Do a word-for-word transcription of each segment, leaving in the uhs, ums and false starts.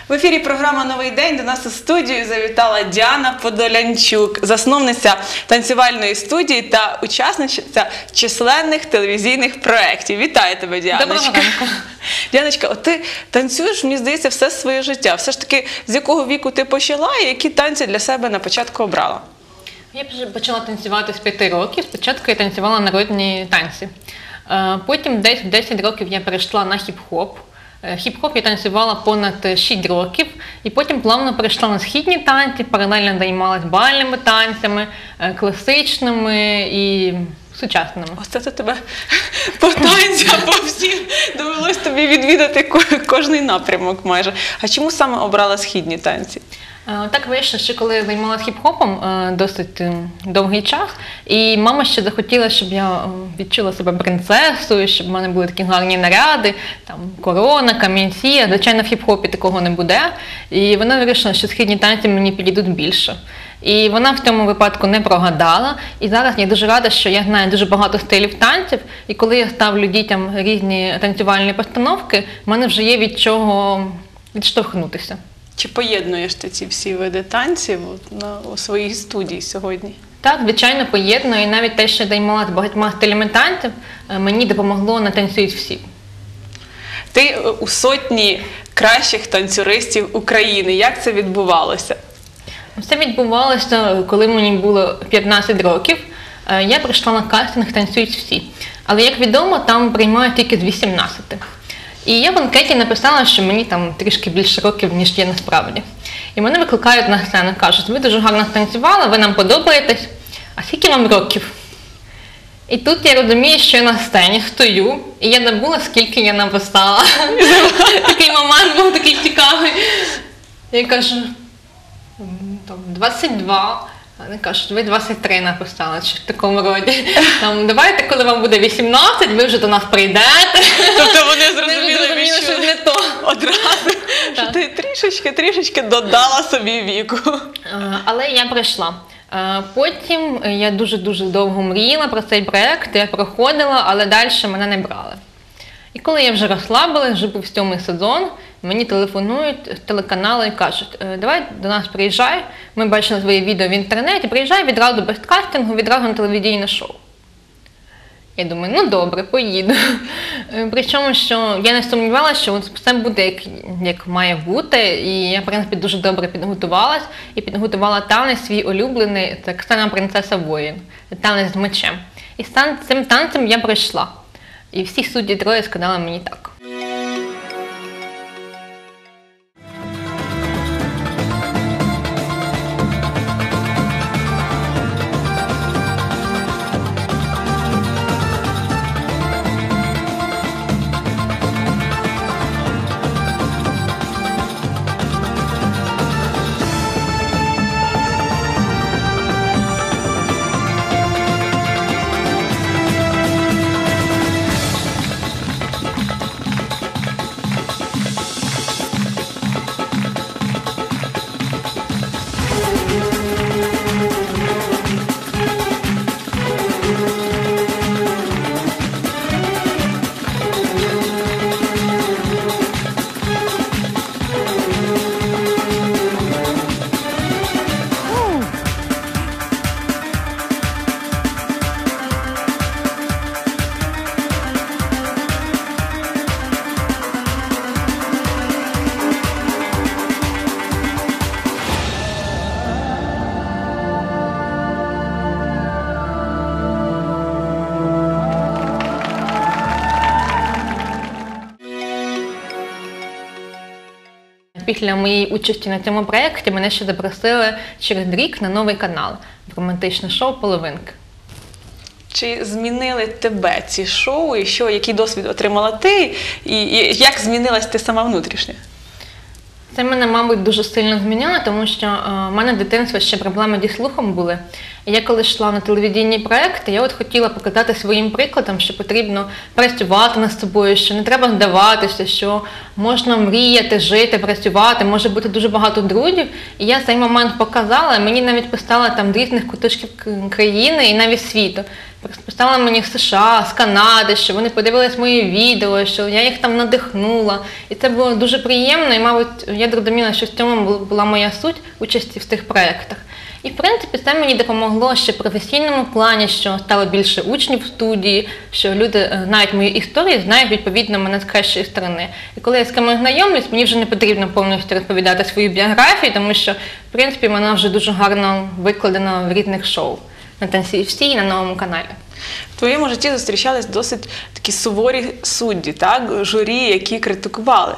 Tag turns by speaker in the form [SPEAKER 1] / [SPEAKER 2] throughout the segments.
[SPEAKER 1] В ефірі програма «Новий день». До нас у студію завітала Діана Подолянчук, засновниця танцювальної студії та учасниця численних телевізійних проєктів. Вітаю тебе, Діаночка.
[SPEAKER 2] Доброго ранку.
[SPEAKER 1] Діаночка, от ти танцюєш, мені здається, все своє життя. Все ж таки, з якого віку ти почала і які танці для себе на початку обрала?
[SPEAKER 2] Я почала танцювати з п'яти років. Спочатку я танцювала народні танці. Потім десь в десять років я перейшла на хіп-хоп. Хіп-хоп я танцювала понад шість років, і потім плавно перейшла на східні танці, паралельно займалась бальними танцями, класичними і сучасними.
[SPEAKER 1] Оце то тебе по танцям, по всім довелось тобі відвідати кожний напрямок майже. А чому саме обрала східні танці?
[SPEAKER 2] Так вийшло, що коли я займалася хіп-хопом досить довгий час, і мама ще захотіла, щоб я відчула себе принцесою, щоб в мене були такі гарні наряди, там корона, камінці, а звичайно в хіп-хопі такого не буде. І вона вирішила, що східні танці мені підійдуть більше. І вона в цьому випадку не прогадала. І зараз я дуже рада, що я знаю дуже багато стилів танців, і коли я ставлю дітям різні танцювальні постановки, в мене вже є від чого відштовхнутися.
[SPEAKER 1] Чи поєднуєш ти ці всі види танців на, у своїй студії сьогодні?
[SPEAKER 2] Так, звичайно, поєдную. І навіть те, що я займалася багатьма стилями танців, мені допомогло на «Танцюють всі».
[SPEAKER 1] Ти у сотні кращих танцюристів України. Як це відбувалося?
[SPEAKER 2] Це відбувалося, коли мені було п'ятнадцять років. Я прийшла на кастинг «Танцюють всі». Але, як відомо, там приймають тільки з вісімнадцяти. І я в анкеті написала, що мені там трішки більше років, ніж є насправді. І мене викликають на сцену, кажуть: ви дуже гарно станцювали, ви нам подобаєтесь, а скільки вам років? І тут я розумію, що я на сцені стою, і я забула, скільки я написала. Такий момент був такий цікавий. Я кажу, двадцять два. Вони кажуть, ви двадцять три написали, чи в такому роді. Там, давайте, коли вам буде вісімнадцять, ви вже до нас прийдете.
[SPEAKER 1] Тобто вони зрозуміли,
[SPEAKER 2] що не то.
[SPEAKER 1] Одразу, що ти трішечки-трішечки додала собі віку.
[SPEAKER 2] Але я прийшла. Потім я дуже-дуже довго мріяла про цей проєкт, я проходила, але далі мене не брали. І коли я вже розслабилась, вже був сьомий сезон, мені телефонують з телеканалу і кажуть: давай до нас приїжджай, ми бачили твої відео в інтернеті, приїжджай відразу без кастингу, відразу на телевізійне шоу. Я думаю, ну добре, поїду. Причому, що я не сумнівалася, що все буде як, як має бути, і я, в принципі, дуже добре підготувалась, і підготувала танець свій улюблений, це «Ксена принцеса воїн», танець з мечем. І з цим танцем я прийшла. І всі судді троє сказали мені так. Після моєї участі на цьому проєкті мене ще запросили через рік на новий канал в романтичне шоу «Половинки».
[SPEAKER 1] Чи змінили тебе ці шоу, і що, який досвід отримала ти, і, і як змінилась ти сама внутрішньо?
[SPEAKER 2] Це мене, мабуть, дуже сильно змінило, тому що е, в мене в дитинстві ще проблеми зі слухом були. І я коли йшла на телевізійні проєкти, я от хотіла показати своїм прикладом, що потрібно працювати над собою, що не треба здаватися, що можна мріяти, жити, працювати, може бути дуже багато друзів. І я цей момент показала, і мені навіть писали там з різних куточків країни і навіть світу писали мені з США, з Канади, що вони подивились мої відео, що я їх там надихнула. І це було дуже приємно, і, мабуть, я зрозуміла, що в цьому була моя суть участі в цих проєктах. І, в принципі, це мені допомогло ще в професійному плані, що стало більше учнів в студії, що люди знають мої історії, знають, відповідно, мене з кращої сторони. І коли я з кимось знайомлюсь, мені вже не потрібно повністю розповідати свою біографію, тому що, в принципі, вона вже дуже гарно викладена в різних шоу на Танці всі і на Новому каналі.
[SPEAKER 1] В твоєму житті зустрічались досить такі суворі судді, так? Журі, які критикували.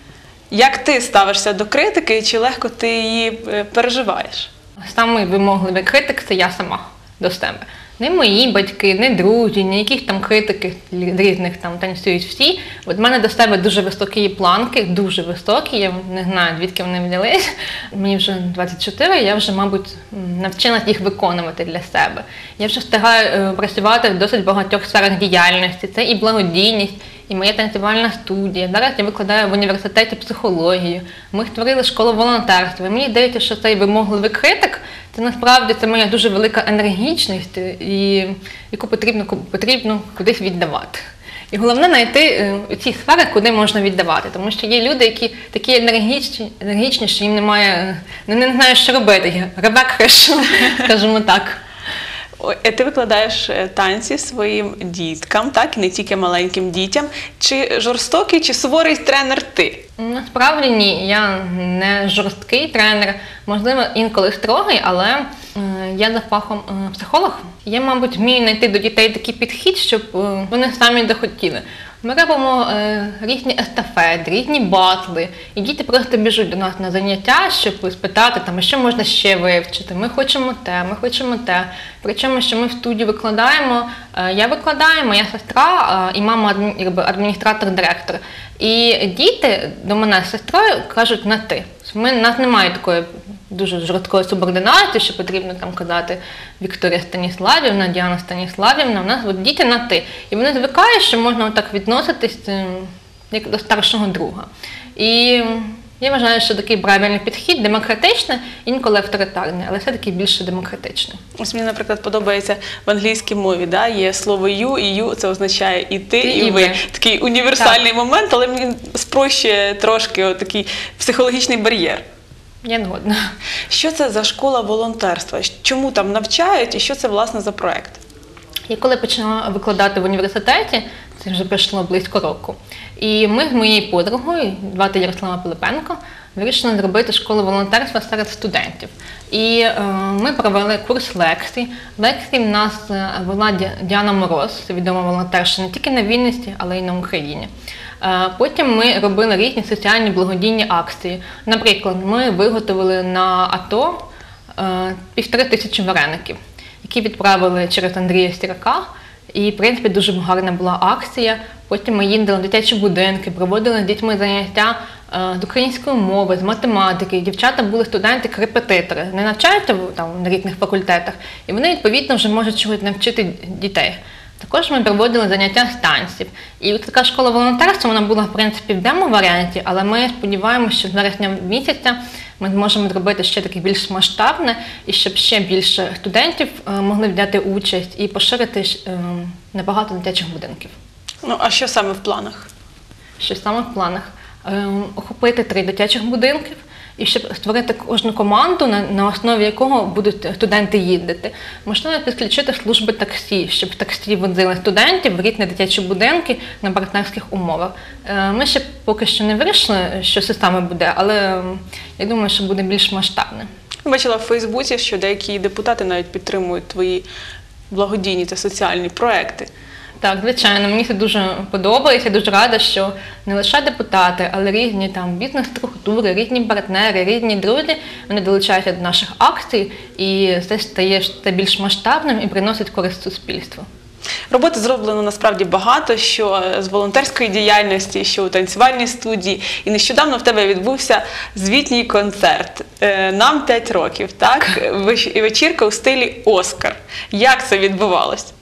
[SPEAKER 1] Як ти ставишся до критики і чи легко ти її переживаєш?
[SPEAKER 2] Самий вимогливий критик – це я сама до себе. Не мої батьки, не друзі, ні якісь там критики різних там танцюють всі. От в мене до себе дуже високі планки, дуже високі, я не знаю, звідки вони взялись. Мені вже двадцять чотири, я вже, мабуть, навчилась їх виконувати для себе. Я вже встигаю працювати в досить багатьох сферах діяльності. Це і благодійність, і моя танцювальна студія. Зараз я викладаю в університеті психологію. Ми створили школу волонтерства. І мені здається, що цей вимогливий критик – це насправді це моя дуже велика енергічність, і, яку потрібно, потрібно кудись віддавати. І головне знайти ці сфери, куди можна віддавати. Тому що є люди, які такі енергічні, енергічні що їм немає, не, не знають, що робити. Ребек хрешу, скажімо так.
[SPEAKER 1] Ти викладаєш танці своїм діткам, так, і не тільки маленьким дітям. Чи жорстокий, чи суворий тренер ти?
[SPEAKER 2] Насправді ні, я не жорсткий тренер, можливо, інколи строгий, але я за фахом психолог. Я, мабуть, вмію знайти до дітей такий підхід, щоб вони самі захотіли. Ми робимо е, різні естафети, різні батли, і діти просто біжуть до нас на заняття, щоб спитати, там, що можна ще вивчити. Ми хочемо те, ми хочемо те. Причому, що ми в студії викладаємо, е, я викладаю, моя сестра е, і мама адміністратор-директор. І діти до мене з сестрою кажуть на «ти». Ми, у нас немає такої дуже жорсткої субординації, що потрібно там казати Вікторія Станіславівна, Діана Станіславівна. У нас от діти на «ти». І вони звикають, що можна отак відноситись як до старшого друга. І я вважаю, що такий правильний підхід, демократичний, інколи авторитарний, але все-таки більше демократичний.
[SPEAKER 1] Ось мені, наприклад, подобається в англійській мові, да? Є слово «you», і «you» – це означає і ти,
[SPEAKER 2] ти
[SPEAKER 1] і,
[SPEAKER 2] і
[SPEAKER 1] ви.
[SPEAKER 2] ви.
[SPEAKER 1] Такий універсальний так. момент, але мені спрощує трошки такий психологічний бар'єр.
[SPEAKER 2] Я згодна.
[SPEAKER 1] Що це за школа волонтерства? Чому там навчають і що це, власне, за проєкт?
[SPEAKER 2] Я коли почала викладати в університеті, це вже пройшло близько року, і ми з моєю подругою, звати Ярослава Пилипенко, вирішили зробити школу волонтерства серед студентів. І е, ми провели курс лекцій. Лекцій в нас вела Діана Мороз, це відома волонтерша не тільки на Вінниці, але й на Україні. Потім ми робили різні соціальні благодійні акції. Наприклад, ми виготовили на АТО півтори тисячі вареників, які відправили через Андрія Сірака. І, в принципі, дуже гарна була акція. Потім ми їздили в дитячі будинки, проводили з дітьми заняття з української мови, з математики. Дівчата були студенти-репетитори, не навчаються там на різних факультетах. І вони, відповідно, вже можуть чогось навчити дітей. Також ми проводили заняття з танців. І от така школа волонтерства, вона була, в принципі, в демо-варіанті, але ми сподіваємося, що з вересня місяця ми зможемо зробити ще таке більш масштабне, і щоб ще більше студентів могли взяти участь і поширити на багато дитячих будинків.
[SPEAKER 1] Ну, а що саме в планах?
[SPEAKER 2] Що саме в планах? Охопити три дитячих будинків, і щоб створити кожну команду, на, на основі якого будуть студенти їздити. Можливо, підключити служби таксі, щоб таксі возили студентів в різні дитячі будинки на партнерських умовах. Ми ще поки що не вирішили, що це саме буде, але я думаю, що буде більш масштабне.
[SPEAKER 1] Я бачила в Фейсбуці, що деякі депутати навіть підтримують твої благодійні та соціальні проекти.
[SPEAKER 2] Так, звичайно, мені це дуже подобається, дуже рада, що не лише депутати, але різні там бізнес-структури, різні партнери, різні друзі, вони долучаються до наших акцій, і це стає це більш масштабним і приносить користь суспільству.
[SPEAKER 1] Роботи зроблено насправді багато, що з волонтерської діяльності, що у танцювальній студії. І нещодавно в тебе відбувся звітній концерт. Нам п'ять років, так? І вечірка у стилі «Оскар». Як це відбувалось?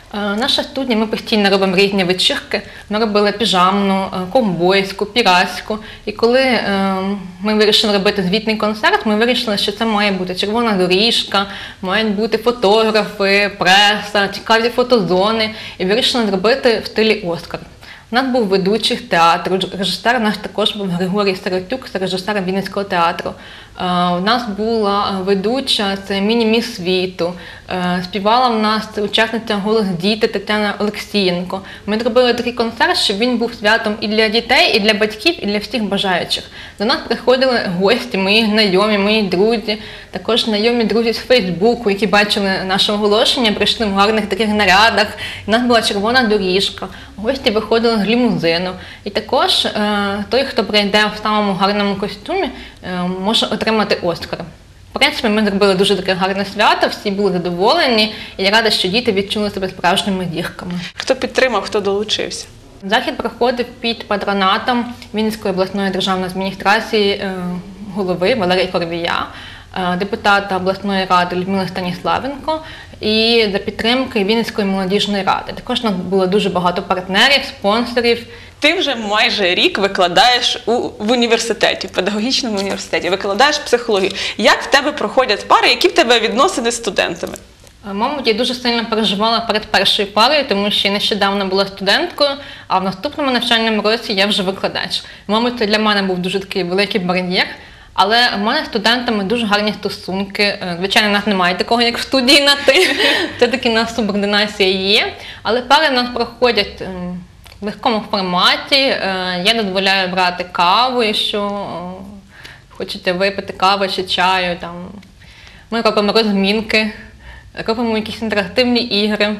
[SPEAKER 2] Е, Наша студія, ми постійно робимо різні вечірки. Ми робили піжамну, е, ковбойську, піратську. І коли е, ми вирішили робити звітний концерт, ми вирішили, що це має бути червона доріжка, мають бути фотографи, преса, цікаві фотозони. І вирішили зробити в стилі Оскар. У нас був ведучий театру, режисер наш також був Григорій Сиротюк, це режисер Вінницького театру. У нас була ведуча, це міні-міс світу, співала в нас учасниця «Голос діти» Тетяна Олексієнко. Ми зробили такий концерт, щоб він був святом і для дітей, і для батьків, і для всіх бажаючих. До нас приходили гості, мої знайомі, мої друзі, також знайомі друзі з Фейсбуку, які бачили наше оголошення, прийшли в гарних таких нарядах. У нас була червона доріжка, гості виходили з лімузину. І також е, той, хто прийде в самому гарному костюмі, е, може отримати Оскар. В принципі, ми зробили дуже таке гарне свято, всі були задоволені, і я рада, що діти відчули себе справжніми зірками.
[SPEAKER 1] Хто підтримав, хто долучився?
[SPEAKER 2] Захід проходив під патронатом Вінницької обласної державної адміністрації е, голови Валерія Корвія, е, депутата обласної ради Людмили Станіславенко і за підтримки Вінницької молодіжної ради. Також у нас було дуже багато партнерів, спонсорів.
[SPEAKER 1] Ти вже майже рік викладаєш у, в університеті, в педагогічному університеті, викладаєш психологію. Як в тебе проходять пари, які в тебе відносини з студентами?
[SPEAKER 2] Мабуть, я дуже сильно переживала перед першою парою, тому що я нещодавно була студенткою, а в наступному навчальному році я вже викладач. Мабуть, це для мене був дуже такий великий бар'єр, але в мене з студентами дуже гарні стосунки. Звичайно, у нас немає такого, як в студії на «ти», це таки у нас субординація є, але пари в нас проходять в легкому форматі. Я дозволяю брати каву, якщо хочете випити каву чи чаю. Там. Ми робимо розмінки. Робимо якісь інтерактивні ігри.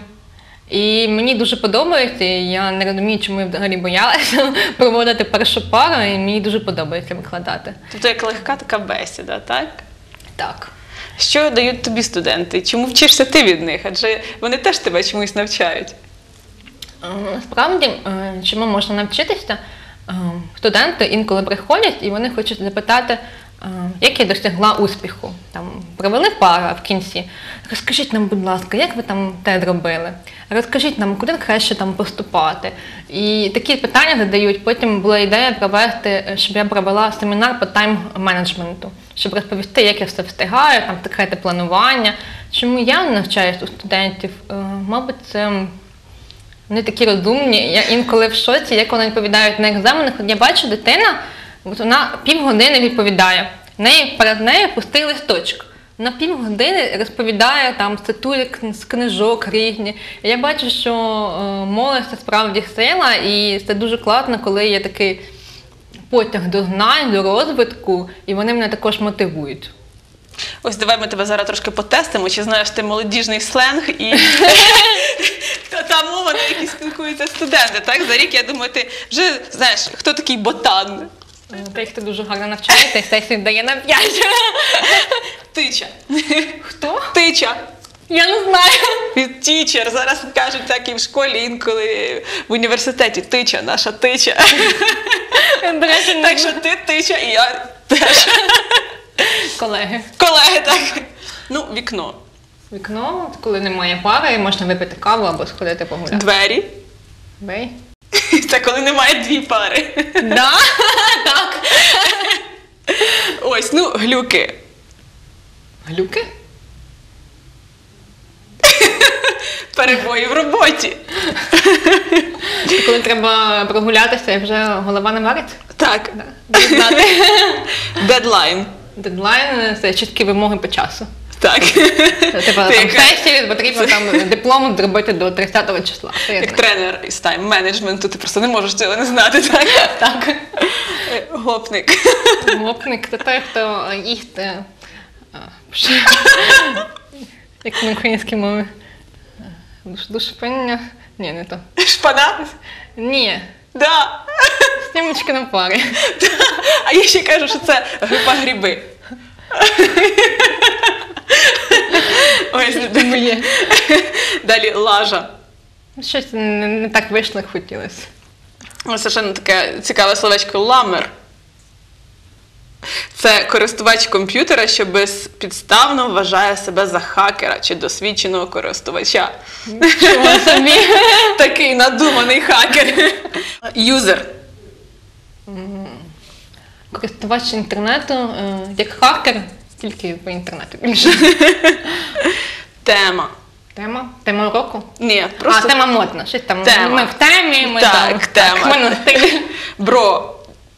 [SPEAKER 2] І мені дуже подобається, я не розумію, чому я взагалі боялася проводити першу пару, і мені дуже подобається викладати.
[SPEAKER 1] Тобто як легка така бесіда, так?
[SPEAKER 2] Так.
[SPEAKER 1] Що дають тобі студенти? Чому вчишся ти від них? Адже вони теж тебе чомусь навчають.
[SPEAKER 2] Насправді, чому можна навчитися? Студенти інколи приходять і вони хочуть запитати, як я досягла успіху. Там, провели пару в кінці. Розкажіть нам, будь ласка, як ви там те зробили? Розкажіть нам, куди краще там поступати? І такі питання задають. Потім була ідея провести, щоб я провела семінар по тайм-менеджменту, щоб розповісти, як я все встигаю, там секрети планування. Чому я навчаюсь у студентів? Мабуть, це вони такі розумні. Я інколи в шоці, як вони відповідають на екзаменах. Я бачу, дитина, от вона півгодини відповідає. Неї, перед нею пустий листочок. На півгодини розповідає, там, цитує з книжок різні. І я бачу, що е, молодь – це справді сила, і це дуже класно, коли є такий потяг до знань, до розвитку, і вони мене також мотивують.
[SPEAKER 1] Ось давай ми тебе зараз трошки потестимо, чи знаєш ти молодіжний сленг і та мова, на якій спілкуються студенти. Так? За рік, я думаю, ти вже знаєш, хто такий ботан.
[SPEAKER 2] Той, хто дуже гарно навчається, сесію дає на п'ять.
[SPEAKER 1] Тича.
[SPEAKER 2] Хто?
[SPEAKER 1] Тича.
[SPEAKER 2] Я не знаю.
[SPEAKER 1] Тічер. Зараз кажуть так і в школі, інколи в університеті. Тича, наша тича.
[SPEAKER 2] До речі, не
[SPEAKER 1] Так що ти тича і я теж.
[SPEAKER 2] колеги.
[SPEAKER 1] Колеги, так. Ну, вікно.
[SPEAKER 2] Вікно, коли немає пари, можна випити каву або сходити погуляти.
[SPEAKER 1] Двері.
[SPEAKER 2] Бей.
[SPEAKER 1] Це коли немає дві пари.
[SPEAKER 2] Да? Так.
[SPEAKER 1] Ось, ну, глюки.
[SPEAKER 2] Глюки?
[SPEAKER 1] Перебої в роботі.
[SPEAKER 2] Коли треба прогулятися і вже голова не варить?
[SPEAKER 1] Так.
[SPEAKER 2] Знати.
[SPEAKER 1] Дедлайн.
[SPEAKER 2] Дедлайн – це чіткі вимоги по часу.
[SPEAKER 1] Так.
[SPEAKER 2] Типа
[SPEAKER 1] Ти
[SPEAKER 2] там
[SPEAKER 1] яка-
[SPEAKER 2] сесії, потрібно там диплом зробити до тридцятого числа. Це я
[SPEAKER 1] Як
[SPEAKER 2] знаю.
[SPEAKER 1] тренер із тайм-менеджменту, ти просто не можеш цього не знати, так?
[SPEAKER 2] Так.
[SPEAKER 1] Е, Гопник.
[SPEAKER 2] Гопник – це той, хто їсть, е, а, ш- як на українській мові. Душ- Душпиння? Ні, не то.
[SPEAKER 1] Шпана?
[SPEAKER 2] Ні.
[SPEAKER 1] Да.
[SPEAKER 2] Снімочки на парі.
[SPEAKER 1] А я ще кажу, що це група гриби. Ось,
[SPEAKER 2] Моє.
[SPEAKER 1] далі лажа.
[SPEAKER 2] Щось не, не так вийшло, як хотілося.
[SPEAKER 1] Ось совершенно таке цікаве словечко ламер. Це це користувач комп'ютера, що безпідставно вважає себе за хакера чи досвідченого користувача.
[SPEAKER 2] Чого собі?
[SPEAKER 1] Такий надуманий хакер. Юзер.
[SPEAKER 2] Користувач інтернету, е, як хакер, тільки по інтернету більше.
[SPEAKER 1] Тема.
[SPEAKER 2] Тема? Тема уроку?
[SPEAKER 1] Ні, просто
[SPEAKER 2] А, тема модна. Щось там.
[SPEAKER 1] Тема.
[SPEAKER 2] Ми в темі, ми
[SPEAKER 1] Так,
[SPEAKER 2] там.
[SPEAKER 1] тема.
[SPEAKER 2] Так, ми на стилі.
[SPEAKER 1] бро.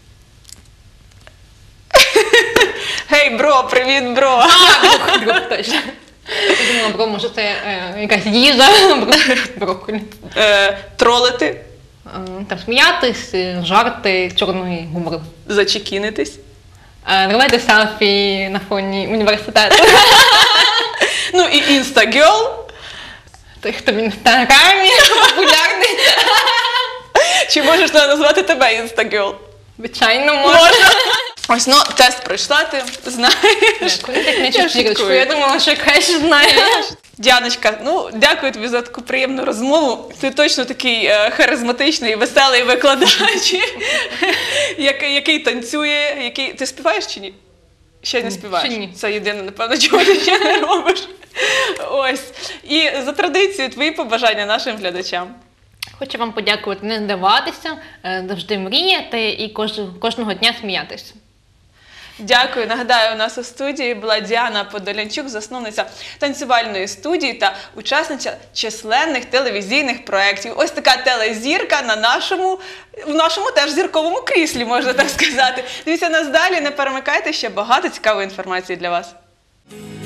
[SPEAKER 1] Гей, бро, привіт, бро.
[SPEAKER 2] А, друг, друг, точно. Я думала, бро, може це е, якась їжа, брокколі.
[SPEAKER 1] Е, тролити,
[SPEAKER 2] Е, Там сміятись, е, жарти, чорний гумор.
[SPEAKER 1] зачекінитись.
[SPEAKER 2] Е, Робити селфі на фоні університету.
[SPEAKER 1] Ну і інстагерл.
[SPEAKER 2] Той, хто в інстаграмі популярний.
[SPEAKER 1] Чи можеш назвати тебе інстагерл?
[SPEAKER 2] Звичайно, можна.
[SPEAKER 1] Можна. Ось, ну, тест пройшла, ти знаєш.
[SPEAKER 2] Коли так не
[SPEAKER 1] Я
[SPEAKER 2] чіпірочку,
[SPEAKER 1] шуткую.
[SPEAKER 2] я думала, що краще знаєш.
[SPEAKER 1] Діаночка, ну дякую тобі за таку приємну розмову. Ти точно такий е, харизматичний, веселий викладач, який, який танцює, який. Ти співаєш чи ні? Ще не співаєш?
[SPEAKER 2] ще ні.
[SPEAKER 1] Це єдине, напевно, чого ти ще не робиш. Ось. І за традицією твої побажання нашим глядачам.
[SPEAKER 2] Хочу вам подякувати, не здаватися, е, завжди мріяти і кож- кожного дня сміятися.
[SPEAKER 1] Дякую. Нагадаю, у нас у студії була Діана Подолянчук, засновниця танцювальної студії та учасниця численних телевізійних проєктів. Ось така телезірка на нашому, в нашому теж зірковому кріслі, можна так сказати. Дивіться нас далі, не перемикайте, ще багато цікавої інформації для вас.